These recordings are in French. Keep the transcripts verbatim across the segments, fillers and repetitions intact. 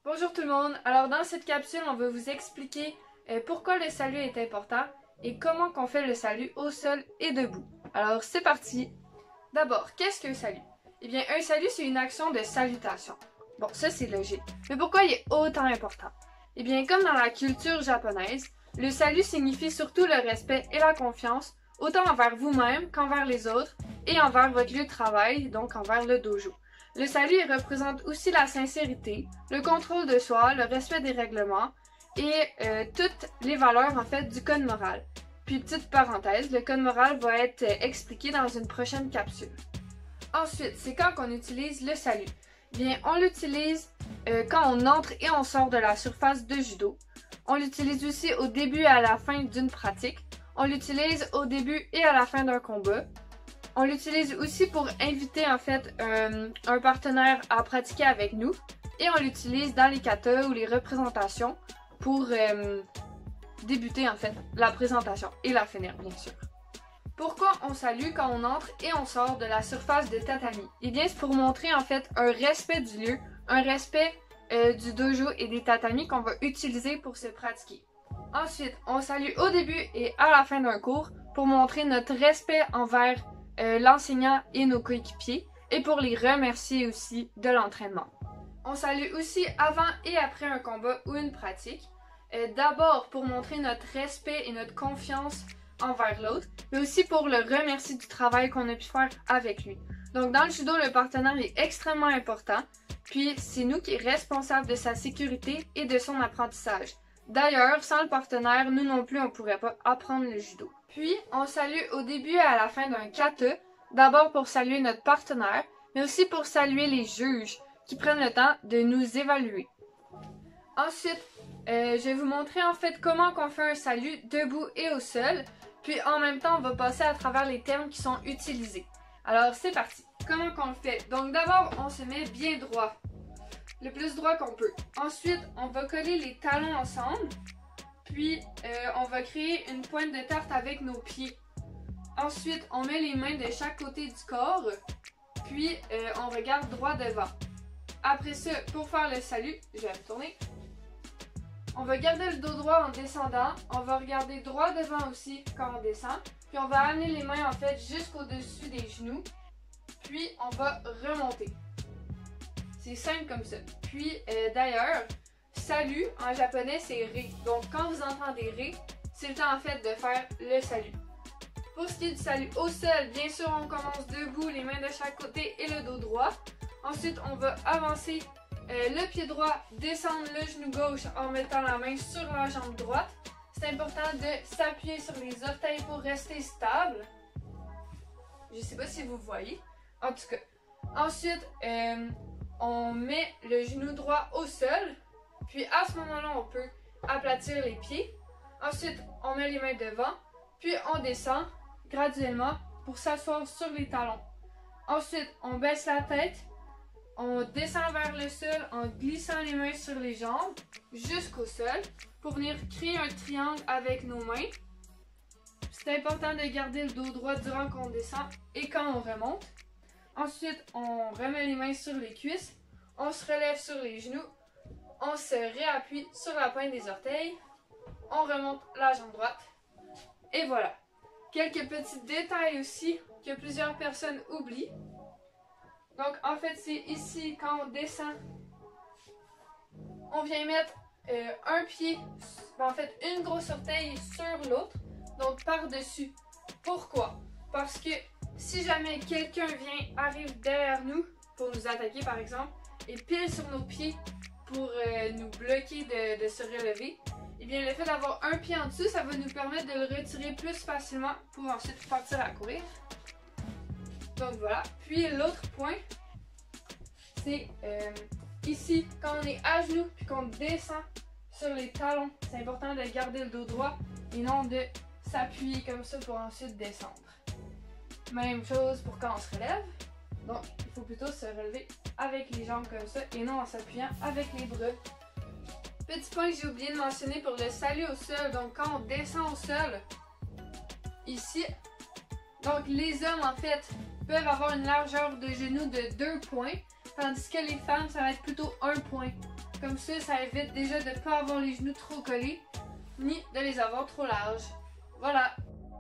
Bonjour tout le monde, alors dans cette capsule on va vous expliquer euh, pourquoi le salut est important et comment qu'on fait le salut au sol et debout. Alors c'est parti! D'abord, qu'est-ce qu'un salut? Eh bien un salut c'est une action de salutation. Bon ça c'est logique, mais pourquoi il est autant important? Eh bien comme dans la culture japonaise, le salut signifie surtout le respect et la confiance, autant envers vous-même qu'envers les autres et envers votre lieu de travail, donc envers le dojo. Le salut représente aussi la sincérité, le contrôle de soi, le respect des règlements et euh, toutes les valeurs en fait du code moral. Puis petite parenthèse, le code moral va être expliqué dans une prochaine capsule. Ensuite, c'est quand qu'on utilise le salut. Bien, on l'utilise euh, quand on entre et on sort de la surface de judo. On l'utilise aussi au début et à la fin d'une pratique. On l'utilise au début et à la fin d'un combat. On l'utilise aussi pour inviter en fait euh, un partenaire à pratiquer avec nous. Et on l'utilise dans les katas ou les représentations pour euh, débuter en fait la présentation et la finir bien sûr. Pourquoi on salue quand on entre et on sort de la surface de tatami? Eh bien c'est pour montrer en fait un respect du lieu, un respect euh, du dojo et des tatamis qu'on va utiliser pour se pratiquer. Ensuite, on salue au début et à la fin d'un cours pour montrer notre respect envers Euh, l'enseignant et nos coéquipiers et pour les remercier aussi de l'entraînement. On salue aussi avant et après un combat ou une pratique, euh, d'abord pour montrer notre respect et notre confiance envers l'autre, mais aussi pour le remercier du travail qu'on a pu faire avec lui. Donc dans le judo, le partenaire est extrêmement important, puis c'est nous qui sommes responsables de sa sécurité et de son apprentissage. D'ailleurs, sans le partenaire, nous non plus on ne pourrait pas apprendre le judo. Puis, on salue au début et à la fin d'un kata, d'abord pour saluer notre partenaire, mais aussi pour saluer les juges qui prennent le temps de nous évaluer. Ensuite, euh, je vais vous montrer en fait comment on fait un salut debout et au sol, puis en même temps, on va passer à travers les termes qui sont utilisés. Alors, c'est parti! Comment qu'on le fait? Donc d'abord, on se met bien droit, le plus droit qu'on peut. Ensuite, on va coller les talons ensemble. Puis, euh, on va créer une pointe de tarte avec nos pieds. Ensuite, on met les mains de chaque côté du corps. Puis, euh, on regarde droit devant. Après ça, pour faire le salut, je vais me tourner. On va garder le dos droit en descendant. On va regarder droit devant aussi quand on descend. Puis, on va amener les mains en fait jusqu'au-dessus des genoux. Puis, on va remonter. C'est simple comme ça. Puis, euh, d'ailleurs, salut en japonais c'est ré. Donc quand vous entendez ré, c'est le temps en fait de faire le salut. Pour ce qui est du salut au sol, bien sûr on commence debout, les mains de chaque côté et le dos droit. Ensuite on va avancer euh, le pied droit, descendre le genou gauche en mettant la main sur la jambe droite. C'est important de s'appuyer sur les orteils pour rester stable. Je sais pas si vous voyez. En tout cas. Ensuite, euh, on met le genou droit au sol. Puis à ce moment-là, on peut aplatir les pieds. Ensuite, on met les mains devant. Puis on descend graduellement pour s'asseoir sur les talons. Ensuite, on baisse la tête. On descend vers le sol en glissant les mains sur les jambes jusqu'au sol pour venir créer un triangle avec nos mains. C'est important de garder le dos droit durant qu'on descend et quand on remonte. Ensuite, on remet les mains sur les cuisses. On se relève sur les genoux. On se réappuie sur la pointe des orteils, on remonte la jambe droite, et voilà. Quelques petits détails aussi que plusieurs personnes oublient. Donc en fait c'est ici quand on descend, on vient mettre euh, un pied, en fait une grosse orteil sur l'autre, donc par-dessus. Pourquoi? Parce que si jamais quelqu'un vient, arrive derrière nous pour nous attaquer par exemple, et pile sur nos pieds, pour euh, nous bloquer de, de se relever, et bien le fait d'avoir un pied en dessous, ça va nous permettre de le retirer plus facilement pour ensuite partir à courir. Donc voilà. Puis l'autre point, c'est euh, ici, quand on est à genoux puis qu'on descend sur les talons, c'est important de garder le dos droit et non de s'appuyer comme ça pour ensuite descendre. Même chose pour quand on se relève. Donc, il faut plutôt se relever avec les jambes comme ça et non en s'appuyant avec les bras. Petit point que j'ai oublié de mentionner pour le salut au sol. Donc, quand on descend au sol, ici, donc les hommes en fait peuvent avoir une largeur de genou de deux points, tandis que les femmes, ça va être plutôt un point. Comme ça, ça évite déjà de ne pas avoir les genoux trop collés, ni de les avoir trop larges. Voilà.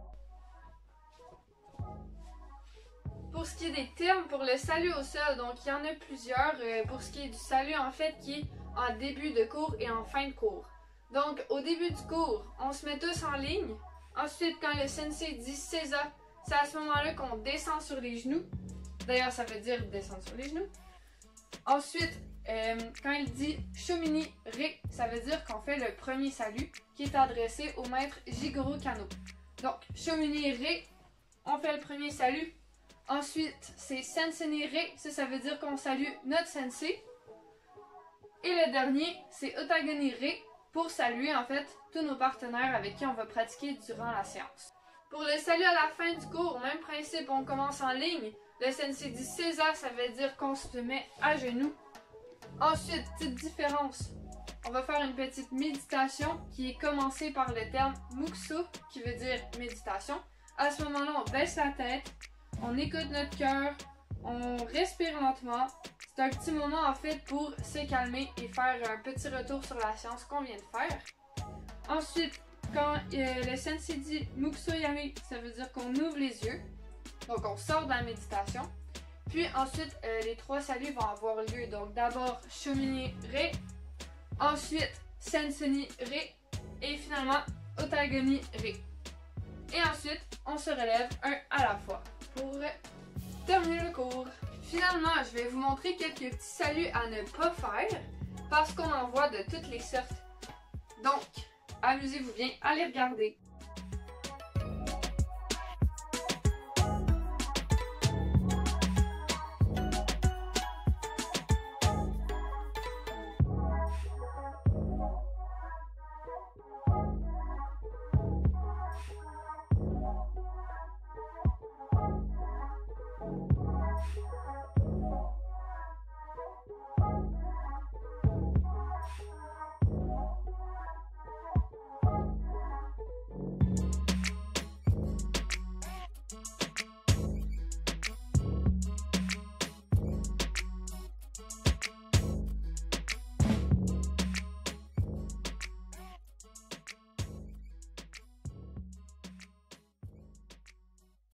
Pour ce qui est des termes pour le salut au sol, donc il y en a plusieurs. Euh, pour ce qui est du salut, en fait, qui est en début de cours et en fin de cours. Donc, au début du cours, on se met tous en ligne. Ensuite, quand le sensei dit Seiza, c'est à ce moment-là qu'on descend sur les genoux. D'ailleurs, ça veut dire descendre sur les genoux. Ensuite, euh, quand il dit Shomini Re, ça veut dire qu'on fait le premier salut qui est adressé au maître Jigoro Kano. Donc, Shomini Re, on fait le premier salut. Ensuite, c'est Sensei Re, ça, ça veut dire qu'on salue notre sensei. Et le dernier, c'est Otagoni Re, pour saluer en fait tous nos partenaires avec qui on va pratiquer durant la séance. Pour le salut à la fin du cours, même principe, on commence en ligne. Le sensei dit Seiza, ça veut dire qu'on se met à genoux. Ensuite, petite différence, on va faire une petite méditation qui est commencée par le terme Mukuso, qui veut dire méditation. À ce moment-là, on baisse la tête, on écoute notre cœur, on respire lentement. C'est un petit moment en fait pour se calmer et faire un petit retour sur la séance qu'on vient de faire. Ensuite, quand euh, le sensei dit Mukuso Yami, ça veut dire qu'on ouvre les yeux. Donc on sort de la méditation. Puis ensuite, euh, les trois saluts vont avoir lieu. Donc d'abord Shomini Re, ensuite Sensei Re et finalement Otagoni Re. Et ensuite, on se relève un à la fois pour terminer le cours. Finalement, je vais vous montrer quelques petits saluts à ne pas faire parce qu'on en voit de toutes les sortes. Donc, amusez-vous bien à les regarder.